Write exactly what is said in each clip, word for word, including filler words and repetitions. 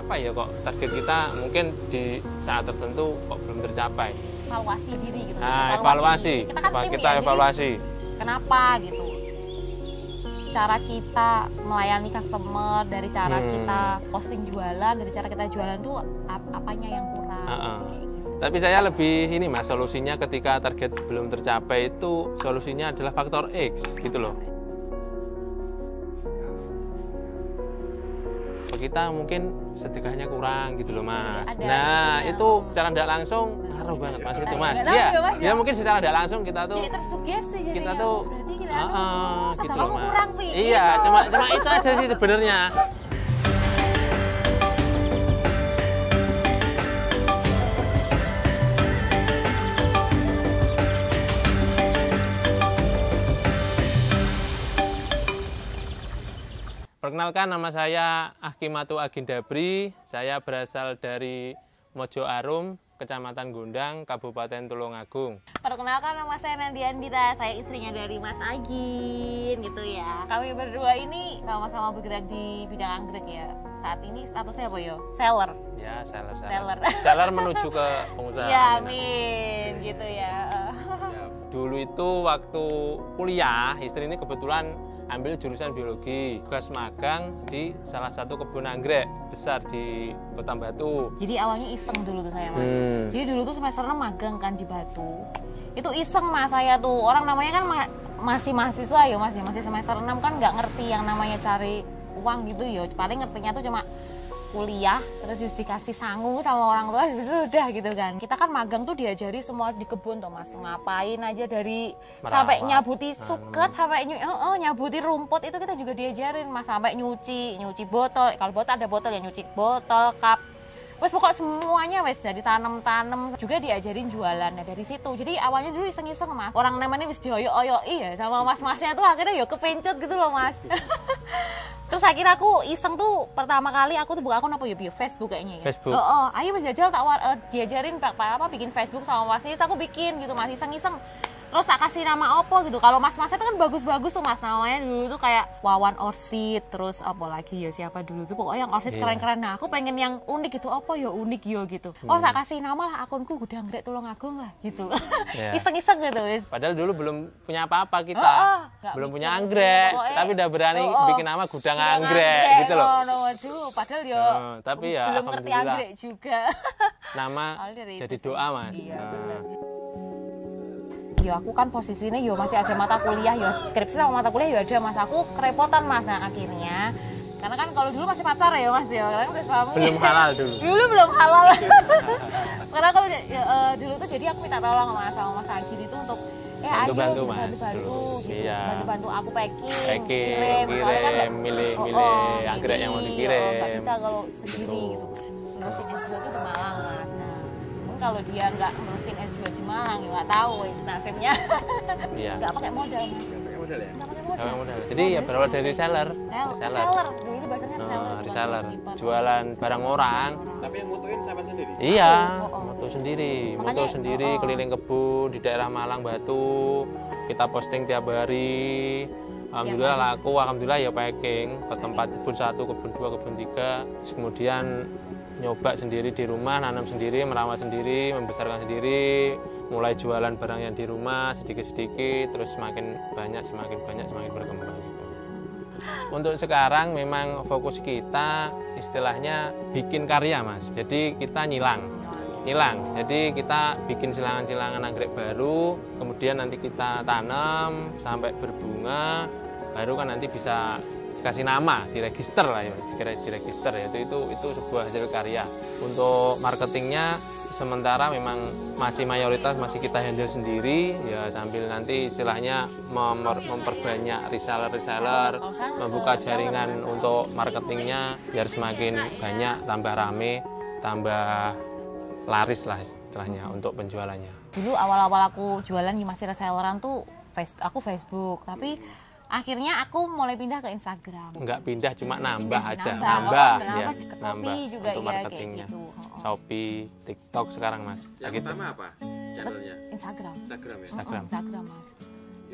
kenapa ya kok target kita mungkin di saat tertentu kok belum tercapai. Evaluasi diri gitu. Nah, evaluasi. Kita kan tim kita ya, evaluasi. Kenapa gitu? Cara kita melayani customer, dari cara Hmm. kita posting jualan, dari cara kita jualan tuh ap- apanya yang kurang. Uh-uh. Kayak gitu. Tapi saya lebih ini mas, solusinya ketika target belum tercapai itu solusinya adalah faktor X gitu loh. Kita mungkin sedekahnya kurang gitu loh mas. Ada, nah ada. itu secara tidak langsung ngaruh banget mas itu mas. Nggak tahu Iya, ya, Mas, ya ya. mungkin secara tidak langsung kita tuh Jadi tersugesti jadinya. kita tuh berarti kira uh, uh, gitu loh mas. kurang, Pi. Iya, Gitu. cuma cuma itu aja sih sebenarnya. Perkenalkan, nama saya Ahkimatu Agindabri. Saya berasal dari Mojo Arum, Kecamatan Gondang, Kabupaten Tulungagung. Perkenalkan, nama saya Nandi Andita. Saya istrinya dari Mas Agin gitu ya. Kami berdua ini sama-sama bergerak di bidang anggrek ya. Saat ini statusnya apa yo? Seller. Ya, seller. Seller. Seller menuju ke pengusaha. Ya, amin gitu ya. Dulu itu waktu kuliah, istri ini kebetulan ambil jurusan biologi, tugas magang di salah satu kebun anggrek besar di Kota Batu. Jadi awalnya iseng dulu tuh saya mas. Hmm. Jadi dulu tuh semester enam magang kan di Batu. Itu iseng mas saya tuh. Orang namanya kan ma masih mahasiswa ya mas ya. Masih semester enam kan nggak ngerti yang namanya cari uang gitu ya. Paling ngertinya tuh cuma kuliah, terus just dikasih sangu sama orang tua, sudah gitu kan. Kita kan magang tuh diajari semua di kebun tuh mas. Ngapain aja dari Merawat, sampai nyabuti suket, tanam. sampai nyu oh, oh, nyabuti rumput itu kita juga diajarin mas. Sampai nyuci, nyuci botol. Kalau botol ada botol ya nyuci botol, cup. Wes pokok semuanya wes dari tanam-tanam juga diajarin jualan. Nah dari situ. Jadi awalnya dulu iseng-iseng mas. Orang namanya wis dioyok-oyoi ya sama mas-masnya tuh akhirnya ya kepencut gitu loh mas. Terus akhirnya aku iseng tuh pertama kali aku tuh buka akun apa ya bio Facebook kayaknya ya. Facebook. Oh, oh ayo mas jajal tak war, uh, diajarin pak apa bikin Facebook sama mas. Terus aku bikin gitu mas iseng-iseng. Terus tak kasih nama Oppo gitu. Kalau mas-masnya itu kan bagus-bagus tuh mas namanya dulu tuh kayak Wawan Orsid, terus apa lagi ya siapa dulu tuh pokoknya yang Orsid Iya. keren-keren. Nah aku pengen yang unik gitu, Oppo ya unik yo gitu. Oh tak kasih nama lah akunku Gudang Anggrek Tulungagung lah gitu. Iya. Iseng-iseng gitu wis. Padahal dulu belum punya apa-apa kita, Oh, oh, nggak belum mikir. punya anggrek, Pokoknya, tapi udah berani oh, oh. bikin nama Gudang Gudang Anggrek gitu loh. Oh, no, waduh, padahal yo Oh, tapi ya belum ngerti alhamdulillah. anggrek juga. Nama Awalnya dari jadi itu sih. doa mas. Iya, Nah, benar. Yo aku kan posisinya yo masih ada mata kuliah yo skripsi sama mata kuliah yo ada mas aku kerepotan mas. Nah akhirnya karena kan kalau dulu masih pacar ya mas ya sekarang udah suami. belum halal dulu. Dulu belum halal. Karena kalau ya, uh, dulu tuh jadi aku minta tolong mas sama mas Agin itu untuk eh ayo Bantu-bantu, gitu, Mas, bantu-bantu dulu. gitu. Iya. Bantu-bantu aku packing, Packing, kirim, soalnya kan kirim, nggak- milih-milih oh, anggrek yang mau milih, dikirim. oh, nggak bisa kalau sendiri Betul. gitu. Nerusin S dua tuh di Malang mas. Nah mungkin kalau dia nggak nerusin S dua di Malang ya nggak tahu wis nasibnya. Iya. Nggak pakai modal mas. Pakai modal ya? Nggak pakai modal. Jangan modal. Jadi ya berawal dari seller. Sel- Reseller. Seller. Dulu bahasanya Nah, seller. bukan reseller. dropshipper. Jualan barang orang. Tapi yang mutuin siapa sendiri? Iya, Oh, oh. moto sendiri, moto Makanya, sendiri oh, oh. keliling kebun di daerah Malang Batu. Kita posting tiap hari. Alhamdulillah hari laku, alhamdulillah ya packing ke tempat kebun satu, kebun dua, kebun tiga. Terus kemudian nyoba sendiri di rumah, nanam sendiri, merawat sendiri, membesarkan sendiri, mulai jualan barang yang di rumah sedikit-sedikit, terus semakin banyak, semakin banyak, semakin berkembang gitu. Untuk sekarang memang fokus kita istilahnya bikin karya mas, jadi kita nyilang, nyilang. Jadi kita bikin silangan-silangan anggrek baru, kemudian nanti kita tanam sampai berbunga, baru kan nanti bisa dikasih nama, diregister lah ya, dikira diregister ya itu itu itu sebuah hasil karya. Untuk marketingnya sementara memang masih mayoritas masih kita handle sendiri ya sambil nanti istilahnya memper, memperbanyak reseller-reseller, membuka jaringan untuk marketingnya biar semakin banyak, tambah rame, tambah laris lah istilahnya untuk penjualannya. Dulu awal-awal aku jualan masih reselleran tuh face, aku Facebook, tapi akhirnya aku mulai pindah ke Instagram. Enggak pindah, cuma nambah Pindah, aja, nambah. nambah, Oh, ya, nambah ke Shopee nambah juga, untuk iya, kayak marketingnya. gitu. Oh, oh. Shopee, TikTok sekarang mas. Yang Lagi pertama apa channelnya? Instagram. Instagram ya? Instagram. Oh, Instagram mas.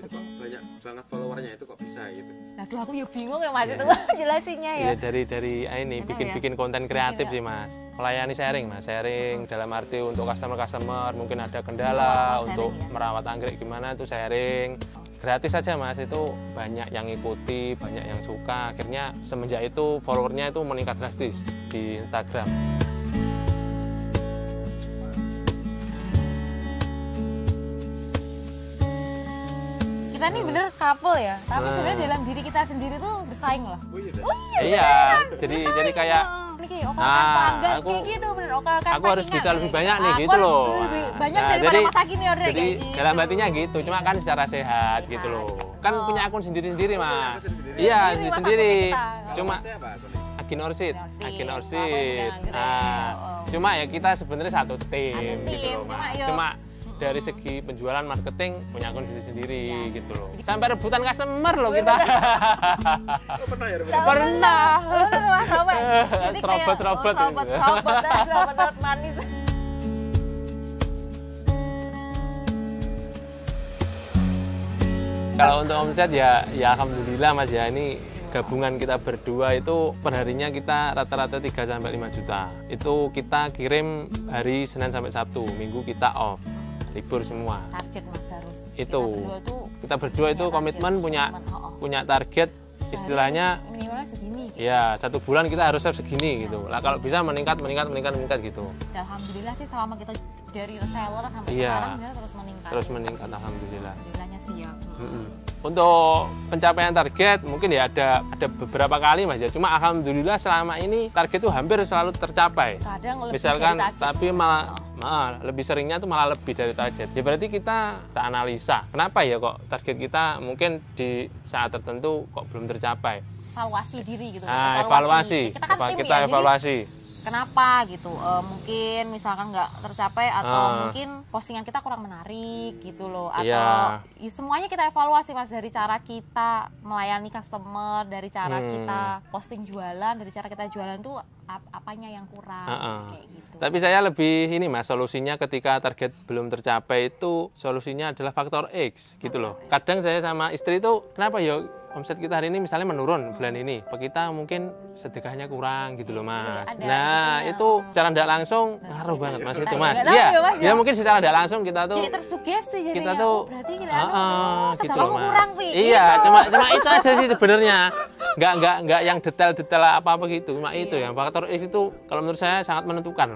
itu kok banyak banget followernya itu kok bisa gitu. Aduh aku ya bingung ya Mas Iya. itu jelasinnya ya. Iya, dari dari ah, ini Enak bikin-bikin ya? konten kreatif Bikin sih Mas. Melayani sharing Mas, sharing dalam arti untuk customer-customer mungkin ada kendala Oh, untuk sharing ya? merawat anggrek gimana itu sharing. Gratis aja Mas, itu banyak yang ikuti, banyak yang suka. Akhirnya semenjak itu followernya itu meningkat drastis di Instagram. Kita nih bener couple ya, tapi Nah. sebenarnya dalam diri kita sendiri tuh bersaing loh. Oh iya. dah. Iya, jadi jadi kayak Ini kayak oke Ah, kan panggang aku- kayak gitu bener oke kan aku harus bisa lebih banyak nih gitu loh. Banyak Nah, daripada jadi- Mas Aki nih order Jadi kayak gitu. dalam hatinya gitu, cuma kan secara sehat Sehat. gitu loh. Kan Oh. punya akun sendiri-sendiri Mas. akun sendiri-sendiri. Iya, Sendiri, sendiri-sendiri. Mas, akunnya kita. Cuma Maksudnya apa akunnya? Agin Orsid, Orsid. Agin Oh, Orsid. Anggrek. Nah, Oh. cuma ya kita sebenarnya satu tim, Satu gitu tim, loh, cuma Mas. yo- Cuma dari segi penjualan marketing punya akun sendiri-sendiri Ya. gitu loh. Jadi- Sampai rebutan customer loh kita. Oh, pernah ya? Tahu Pernah. Oh, Mas Sampai. Jadi kayak, Serobot-serobot oh, serobot-serobot, dah, serobot-serobot manis. Kalau untuk omset ya ya alhamdulillah Mas ya, ini gabungan kita berdua itu perharinya kita rata-rata tiga sampai lima juta. Itu kita kirim hari Senin sampai Sabtu, Minggu kita off. Libur semua. Target Mas harus. Itu. Kita berdua tuh Kita berdua itu punya komitmen target, punya komitmen, oh, oh. punya target istilahnya minimalnya segini. ya satu bulan kita harus save segini gitu. Lah kalau bisa meningkat meningkat meningkat meningkat gitu. Dan alhamdulillah sih selama kita dari reseller sampai Iya. sekarang dia terus meningkat. Terus meningkat alhamdulillah. Alhamdulillahnya sih ya. Mm-mm. Untuk pencapaian target mungkin ya ada ada beberapa kali Mas ya. Cuma alhamdulillah selama ini target itu hampir selalu tercapai. Kadang lebih Misalkan dari target. tapi malah malah lebih seringnya tuh malah lebih dari target. Ya berarti kita kita analisa. Kenapa ya kok target kita mungkin di saat tertentu kok belum tercapai? Evaluasi diri gitu. Nah, evaluasi. Kita kan Eva- tim kita ya, jadi evaluasi. kenapa gitu. Eh, mungkin misalkan nggak tercapai atau Ah. mungkin postingan kita kurang menarik gitu loh. Atau Iya. ya, semuanya kita evaluasi Mas, dari cara kita melayani customer, dari cara Hmm. kita posting jualan, dari cara kita jualan tuh ap- apanya yang kurang Ah-ah. kayak gitu. Tapi saya lebih ini Mas, solusinya ketika target belum tercapai itu solusinya adalah faktor X gitu loh. Kadang saya sama istri itu kenapa ya omset kita hari ini misalnya menurun bulan ini. Apa kita mungkin sedekahnya kurang gitu loh Mas. Ada, Nah, gitu ya. itu secara tidak langsung ngaruh banget Mas Kita itu juga Mas. nggak tahu Iya. ya, Mas, ya. Ya mungkin secara tidak langsung kita tuh Jadi tersugesti jadinya. kita tuh oh, berarti kita ah, ah, gitu sedekahku loh Mas. kurang Pi. Iya, Gitu. cuma cuma itu aja sih sebenarnya. Nggak nggak nggak yang detail-detail apa-apa gitu. Cuma itu Iya. yang faktor X itu kalau menurut saya sangat menentukan.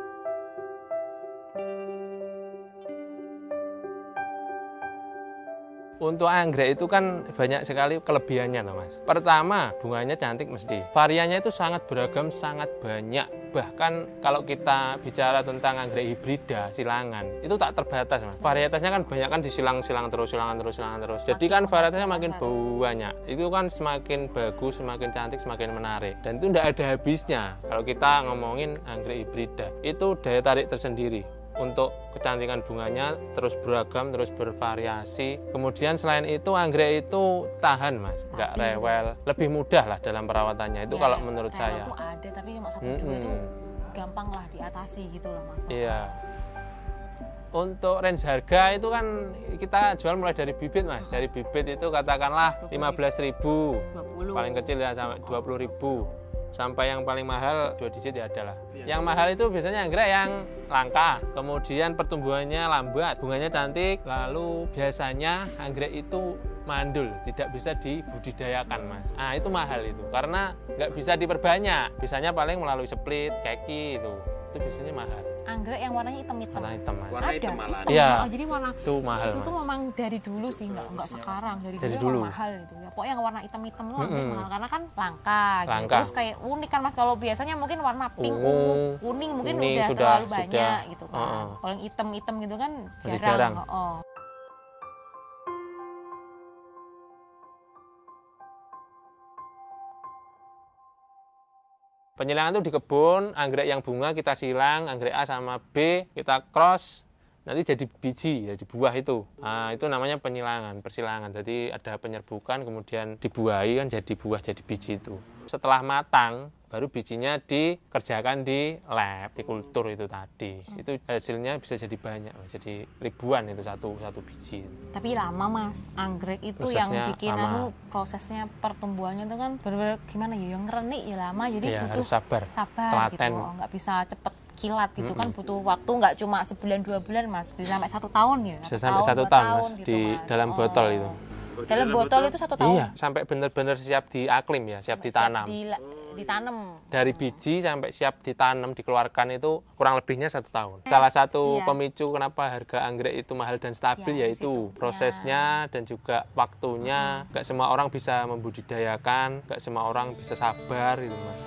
Untuk anggrek itu kan banyak sekali kelebihannya loh Mas. Pertama, bunganya cantik mesti. Variannya itu sangat beragam, sangat banyak. Bahkan kalau kita bicara tentang anggrek hibrida, silangan, itu tak terbatas Mas. Varietasnya kan banyak kan disilang-silang terus, silangan terus, silangan terus. Jadi kan varietasnya makin banyak. Itu kan semakin bagus, semakin cantik, semakin menarik. Dan itu tidak ada habisnya. Kalau kita ngomongin anggrek hibrida, itu daya tarik tersendiri. Untuk kecantikan bunganya terus beragam, terus bervariasi. Kemudian selain itu anggrek itu tahan Mas, nggak Stabil. rewel, lebih mudah lah dalam perawatannya itu Ya, kalau menurut rewel saya. tuh ada, tapi cuma satu dua Mm-mm. itu gampang lah diatasi gitu loh Mas. Iya. Untuk range harga itu kan kita jual mulai dari bibit Mas. Dari bibit itu katakanlah lima belas ribu, dua puluh. paling kecil ya sampai dua puluh ribu. Sampai yang paling mahal dua digit ya ada lah. Iya. Yang mahal itu biasanya anggrek yang langka, kemudian pertumbuhannya lambat, bunganya cantik, lalu biasanya anggrek itu mandul, tidak bisa dibudidayakan Mas. Nah itu mahal itu, karena nggak bisa diperbanyak, bisanya paling melalui split, keki itu, itu biasanya mahal. Anggrek yang warnanya hitam-hitam. Warna Mas. hitam Mas. Warna Ada, hitam malah. hitam. Iya. Oh, jadi warna Itu mahal itu tuh Mas. memang dari dulu sih, nggak nggak sekarang, dari, Dari dulu, dulu. emang mahal gitu ya. Pokoknya yang warna hitam-hitam tuh Mm-mm. mm mahal karena kan langka, gitu. Langka. Terus kayak unik kan Mas, kalau biasanya mungkin warna pink, Ungu, ungu, kuning mungkin kuning udah, sudah- terlalu sudah. banyak gitu kan. Uh-uh. Kalau yang hitam-hitam gitu kan Masih jarang. jarang. Oh. Penyilangan itu di kebun, anggrek yang bunga kita silang, anggrek A sama B kita cross, nanti jadi biji, jadi buah itu. Nah, itu namanya penyilangan, persilangan. Jadi ada penyerbukan, kemudian dibuahi kan jadi buah, jadi biji itu. Setelah matang, baru bijinya dikerjakan di lab, di kultur itu tadi. Hmm. Itu hasilnya bisa jadi banyak, jadi ribuan itu satu satu biji. Tapi lama Mas, anggrek itu Prosesnya yang bikin lama. anu prosesnya pertumbuhannya itu kan bener-bener gimana ya, yang ngerenik ya lama, jadi Ya, butuh harus sabar, sabar telaten. gitu, nggak bisa cepet kilat gitu. Mm-mm. Kan butuh waktu nggak cuma sebulan dua bulan Mas, bisa sampai satu tahun ya. Bisa sampai satu dua tahun, Mas, gitu, di Mas. dalam Oh. botol itu. Oh, di Dalam botol itu satu tahun. Iya, sampai benar-benar siap diaklim ya, siap ditanam. Siap di, ditanam. Dari biji sampai siap ditanam, dikeluarkan itu kurang lebihnya satu tahun. Salah satu Iya. pemicu kenapa harga anggrek itu mahal dan stabil Ya, di yaitu situ. prosesnya dan juga waktunya. Gak semua orang bisa membudidayakan, gak semua orang bisa sabar gitu, Mas.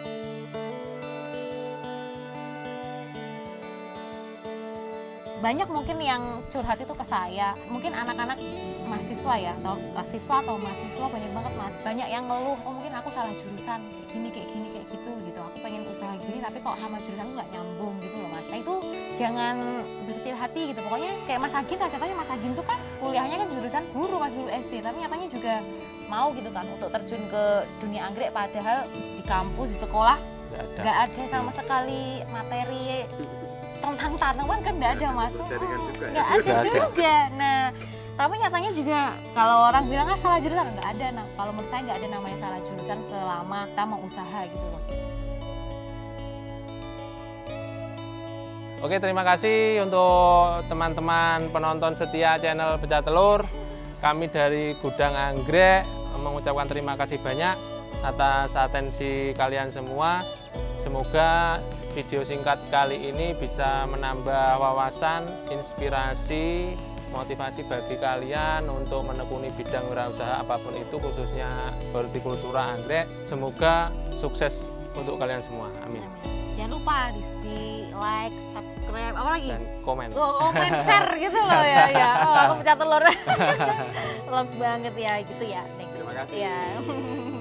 Banyak mungkin yang curhat itu ke saya, mungkin anak-anak mahasiswa ya, atau mahasiswa atau mahasiswa banyak banget Mas, banyak yang ngeluh, oh mungkin aku salah jurusan, kayak gini, kayak gini, kayak gitu, gitu. Aku pengen usaha gini, tapi kok sama jurusanku nggak nyambung gitu loh Mas. Nah itu jangan berkecil hati gitu, pokoknya kayak Mas Agin, contohnya Mas Agin tuh kan kuliahnya kan jurusan guru, Mas, guru S D, tapi nyatanya juga mau gitu kan untuk terjun ke dunia anggrek, padahal di kampus, di sekolah Nggak ada. nggak ada sama sekali materi tentang tanaman kan nggak ada Mas, jaringan juga ya. nggak ada Nggak ada. juga. Nah tapi nyatanya juga kalau orang bilang ah salah jurusan, nggak ada. Nah kalau menurut saya nggak ada namanya salah jurusan selama kita mau usaha gitu loh. Oke, terima kasih untuk teman-teman penonton setia channel Pecah Telur. Kami dari Gudang Anggrek mengucapkan terima kasih banyak atas atensi kalian semua. Semoga video singkat kali ini bisa menambah wawasan, inspirasi, motivasi bagi kalian untuk menekuni bidang wirausaha apapun itu, khususnya hortikultura anggrek. Semoga sukses untuk kalian semua. Amin. Jangan lupa di, di like, subscribe, apa lagi? Dan komen. Oh, komen, share gitu loh ya. Ya. Oh, aku Pecah Telur. Love banget ya gitu ya. Thank you. Terima kasih. Ya.